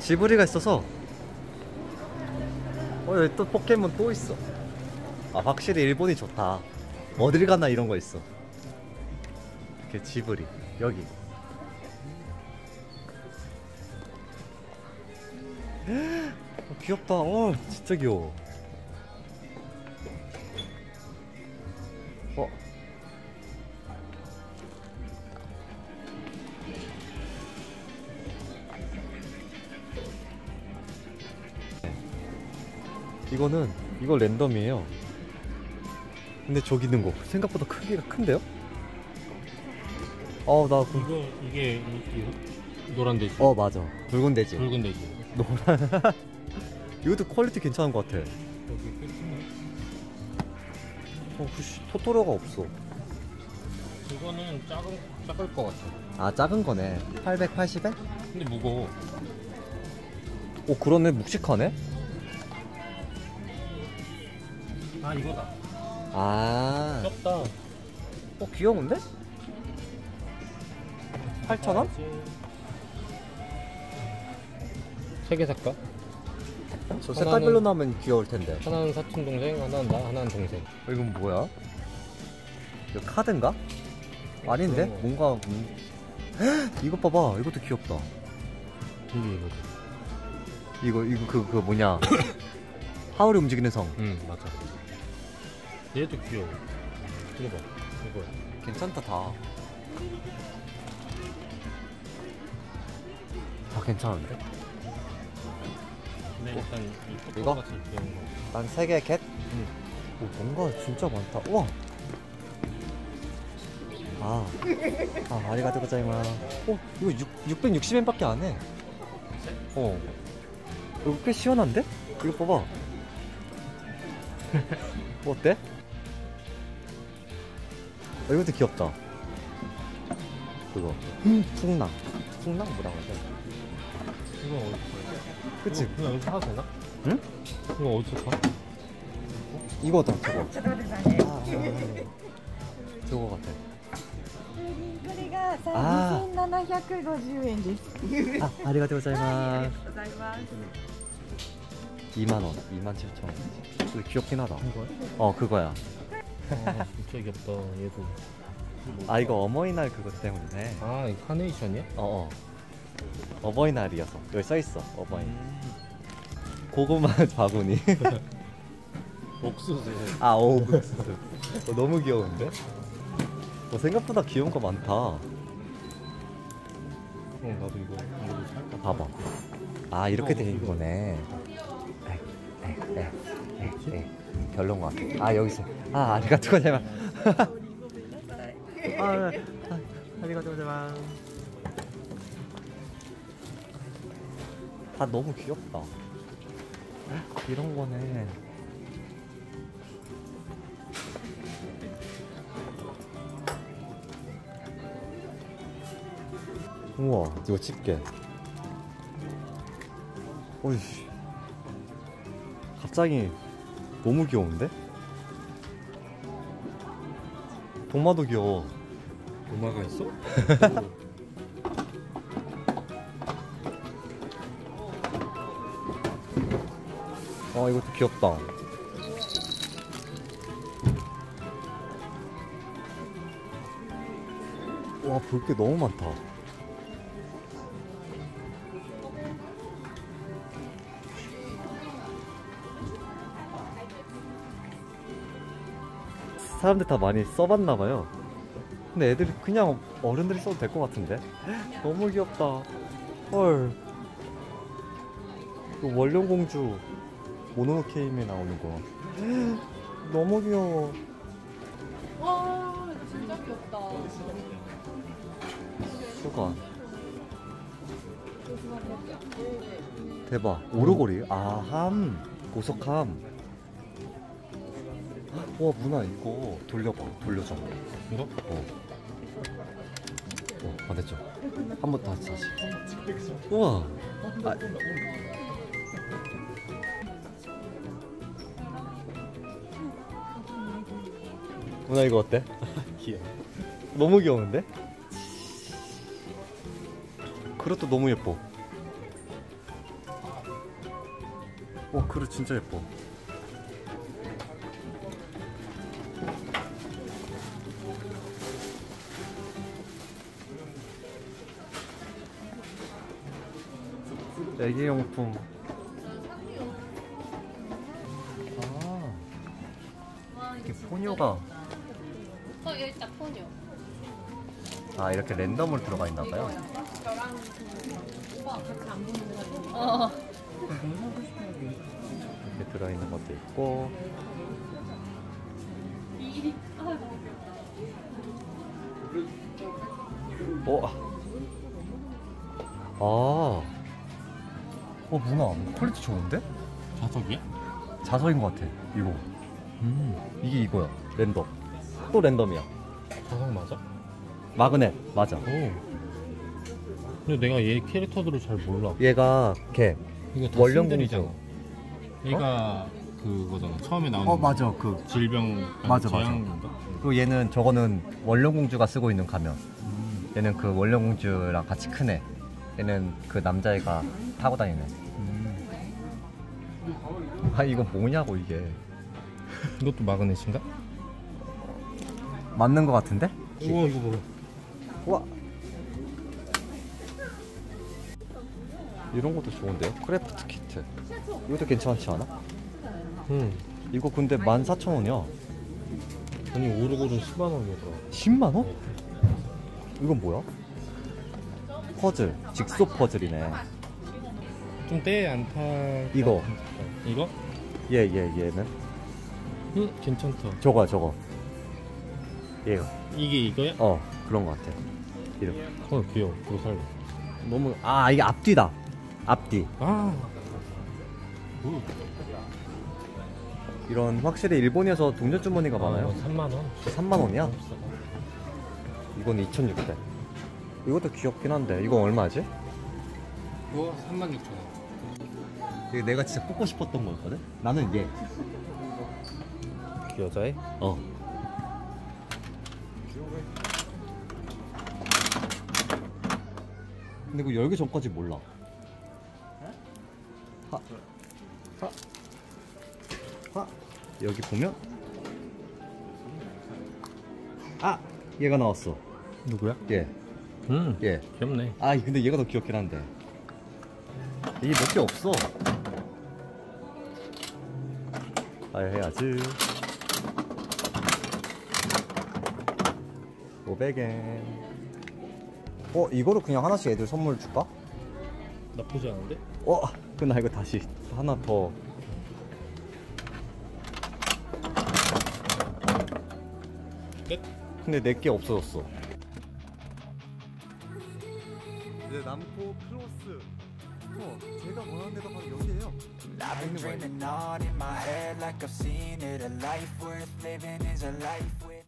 지브리가 있어서. 여기 또 포켓몬 또 있어. 아, 확실히 일본이 좋다. 어딜 가나 이런 거 있어. 이렇게 지브리 여기. 귀엽다. 진짜 귀여워. 이거 랜덤이에요. 근데 저기 있는 거 생각보다 크기가 큰데요? 이게 노란 돼지. 맞아. 붉은 돼지. 붉은 돼지. 노란. 이것도 퀄리티 괜찮은 것 같아. 여기 끝이네. 토토로가 없어. 이거는 작을 것 같아. 작은 거네. 880엔? 근데 무거워. 그러네. 묵직하네. 이거다. 귀엽다. 귀여운데? 8,000원? 3개 살까? 저 색깔별로 나오면 귀여울 텐데. 하나는 사촌 동생, 하나는 나, 하나는 동생. 이건 뭐야? 이거 카드인가? 아닌데? 뭔가 이거 봐봐. 이것도 귀엽다. 이거 그 뭐냐? 하울이 움직이는 성. 맞아. 얘도 귀여워. 이거 봐. 이거 괜찮다. 다 괜찮은데? 근데 일단 이거? 같이 귀여운 거. 난 3개 겟? 뭔가 진짜 많다. 우와. 아리가토 고자이마스. 이거 660엔 밖에 안 해. 이거 꽤 시원한데? 이거 봐봐. 어때? 이것도 귀엽다. 그거 풍랑 뭐라고 하지? 이거 어디서 사? 그치? 이거 그냥 여기서 사도 되나? 응? 이거 어디서 사? 이거다. 저거 같아. これが2750円です。 아리가토 고자이마스. ございます。 2만원, 27,000원. 이거 귀엽긴 하다. 이거야? 그거야. 진짜 귀엽다. 얘도. 이거 어버이날 그거 때문이네. 이거 카네이션이야? 어버이날이어서 여기 써있어. 어버이날. 고구마 바구니. 옥수수. 옥수수. 너무 귀여운데? 생각보다 귀여운 거 많다. 나도 이거 살까? 봐봐. 이렇게 돼 있는 거네. 별론 것 같아. 여기 있어. 아리가토 고자이마스. 아리가토 고자이마스. 다 너무 귀엽다. 이런 거네. 우와, 이거 집게. 어이씨. 갑자기 너무 귀여운데? 동마도 귀여워. 도마가 있어? 이것도 귀엽다. 와, 볼 게 너무 많다. 사람들 다 많이 써봤나봐요. 근데 애들이 그냥 어른들이 써도 될 것 같은데? 너무 귀엽다. 헐. 그 원령공주 모노노케임에 나오는 거. 너무 귀여워. 와, 진짜 귀엽다. 수건. 대박. 오르골이. 함. 보석함. 와, 문화 이거 돌려봐. 돌려줘. 이거? 됐죠. 한 번 다시. 우와. 문화 이거 어때? 귀여워. 너무 귀여운데? 그것도 너무 예뻐. 그릇 진짜 예뻐. 애기용품. 아, 이게 포뇨가. 여기 있다 포뇨. 아, 이렇게 랜덤으로 들어가 있나봐요. 어. 이렇게 들어있는 것도 있고. 문화 퀄리티 좋은데? 자석이야? 자석인 것 같아. 이거. 이게 이거야. 랜덤. 또 랜덤이야. 자석 맞아? 마그넷. 맞아. 오. 근데 내가 얘 캐릭터들을 잘 몰라. 얘가 걔. 이거 다 원령 신들이잖아. 공주. 얘가 그거잖아. 처음에 나오는 맞아. 그 질병 아니, 맞아. 재앙인가? 그리고 얘는 저거는 원령공주가 쓰고 있는 가면. 얘는 그 원령공주랑 같이 크네. 얘는 그 남자애가 타고 다니네. 아, 이거 뭐냐고 이게. 이것도 마그넷인가? 맞는 것 같은데? 우와 이거 뭐야? 우와. 이런 것도 좋은데요? 크래프트 키트. 이것도 괜찮지 않아? 응. 이거 근데 14,000원이야. 아니 오르고는 10만 원이더라. 10만 원? 이건 뭐야? 퍼즐. 직소 퍼즐이네. 좀 때 안 타. 이거. 이거? 얘는? 응 괜찮다. 저거. 얘가. 이게 이거야? 그런 것 같아. 이름. 귀여워. 그거 살래. 너무, 이게 앞뒤다. 앞뒤. 아. 이런 확실히 일본에서 동전 주머니가 많아요. 3만 원. 3만 원이야? 이건 2,600. 이것도 귀엽긴 한데 이거 얼마지? 그거 36,000원. 이게 내가 진짜 뽑고 싶었던 거였거든? 나는 얘. 그 여자애? 근데 이거 열기 전까지 몰라. 여기 보면 얘가 나왔어. 누구야? 얘. 얘. 귀엽네. 근데 얘가 더 귀엽긴 한데 이게 몇 개 없어. 해야지. 500엔. 이거를 그냥 하나씩 애들 선물 줄까? 나쁘지 않은데? 나 이거 다시 하나 더. 끝? 근데 내게 없어졌어. 이제 남고 클로스. 제가 원하는 데가 바로 여기에요. I've been dreaming on in my head like I've seen it. A life worth living is a life with